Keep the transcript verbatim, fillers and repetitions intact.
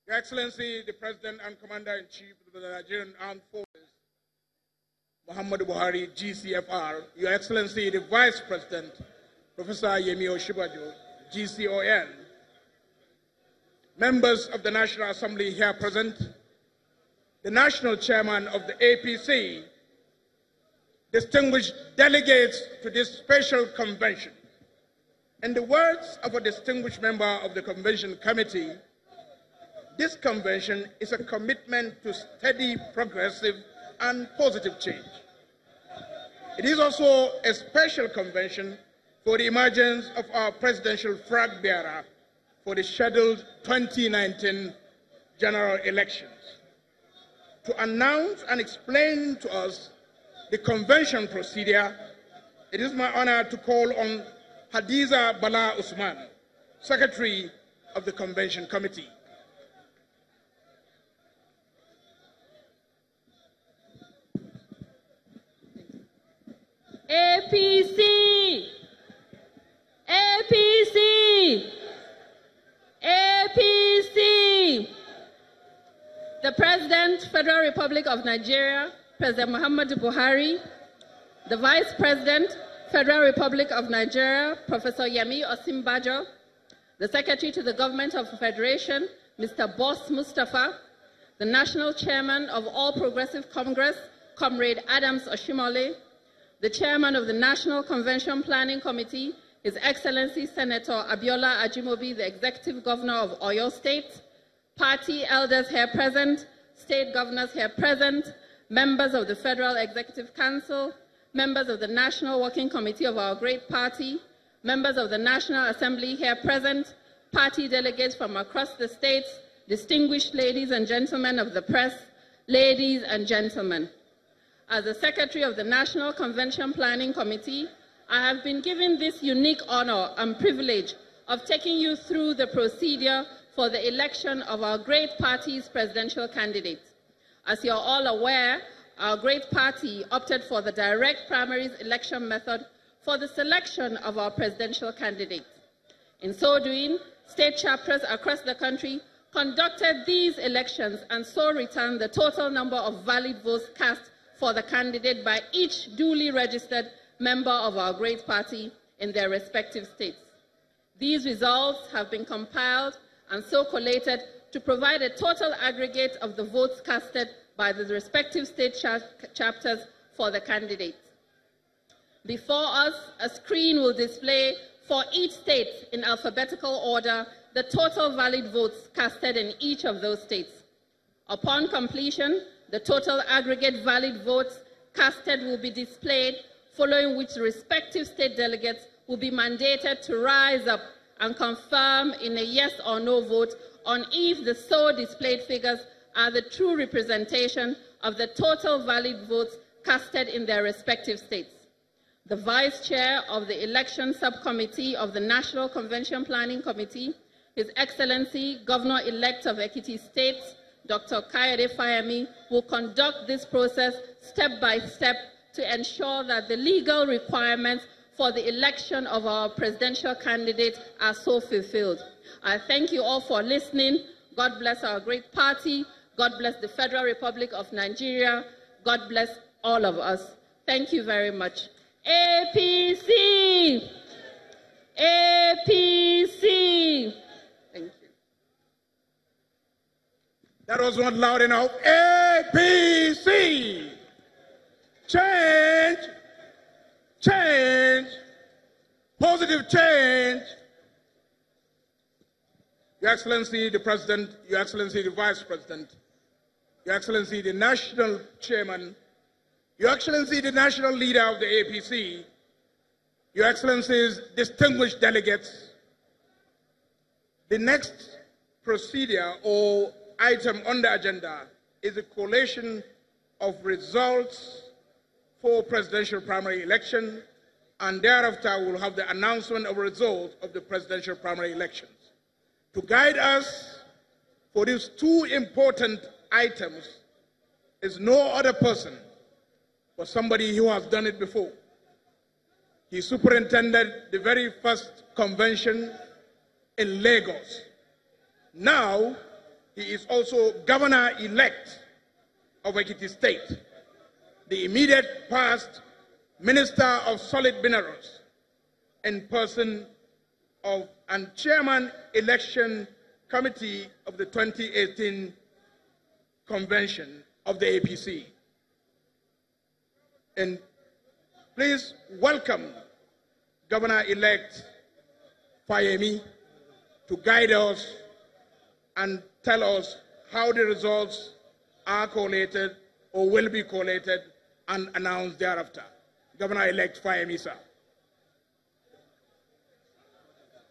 Your Excellency, the President and Commander-in-Chief of the Nigerian Armed Forces, Muhammadu Buhari, G C F R, Your Excellency, the Vice President, Professor Yemi Osinbajo, G C O N, members of the National Assembly here present, the National Chairman of the A P C, distinguished delegates to this special convention. In the words of a distinguished member of the Convention Committee, this convention is a commitment to steady, progressive, and positive change. It is also a special convention for the emergence of our presidential flag bearer for the scheduled twenty nineteen general elections. To announce and explain to us the convention procedure, it is my honor to call on Hadiza Bala Usman, Secretary of the Convention Committee. A P C! A P C! A P C! The President, Federal Republic of Nigeria, President Muhammadu Buhari, the Vice President, Federal Republic of Nigeria, Professor Yemi Osinbajo, the Secretary to the Government of the Federation, Mister Boss Mustafa, the National Chairman of All Progressive Congress, Comrade Adams Oshimole, the Chairman of the National Convention Planning Committee, His Excellency Senator Abiola Ajimobi, the Executive Governor of Oyo State, party elders here present, state governors here present, members of the Federal Executive Council, members of the National Working Committee of our great party, members of the National Assembly here present, party delegates from across the states, distinguished ladies and gentlemen of the press, ladies and gentlemen. As the Secretary of the National Convention Planning Committee, I have been given this unique honor and privilege of taking you through the procedure for the election of our great party's presidential candidate. As you're all aware, our great party opted for the direct primaries election method for the selection of our presidential candidate. In so doing, state chapters across the country conducted these elections and so returned the total number of valid votes cast for the candidate by each duly registered member of our great party in their respective states. These results have been compiled and so collated to provide a total aggregate of the votes casted by the respective state cha chapters for the candidates. Before us, a screen will display for each state in alphabetical order the total valid votes casted in each of those states. Upon completion, the total aggregate valid votes casted will be displayed, following which the respective state delegates will be mandated to rise up and confirm in a yes or no vote on if the so displayed figures are the true representation of the total valid votes casted in their respective states. The Vice Chair of the Election Subcommittee of the National Convention Planning Committee, His Excellency Governor-elect of Ekiti State, Doctor Kayode Fayemi, will conduct this process step by step to ensure that the legal requirements for the election of our presidential candidate are so fulfilled. I thank you all for listening. God bless our great party. God bless the Federal Republic of Nigeria. God bless all of us. Thank you very much. A P C! A P C! Thank you. That was not loud enough. A P C! Change! Change! Positive change! Your Excellency the President, Your Excellency the Vice President, Your Excellency the National Chairman, Your Excellency the National Leader of the A P C, Your Excellencies distinguished delegates, the next procedure or item on the agenda is a collation of results for presidential primary election, and thereafter we'll have the announcement of results of the presidential primary elections. To guide us for these two important items is no other person but somebody who has done it before. He superintended the very first convention in Lagos. Now, He is also Governor-elect of Ekiti State, the immediate past Minister of Solid Minerals, in person of and Chairman Election Committee of the twenty eighteen Convention of the A P C. And please welcome Governor-elect Fayemi to guide us and tell us how the results are collated or will be collated and announced thereafter. Governor-elect Fayemi, sir.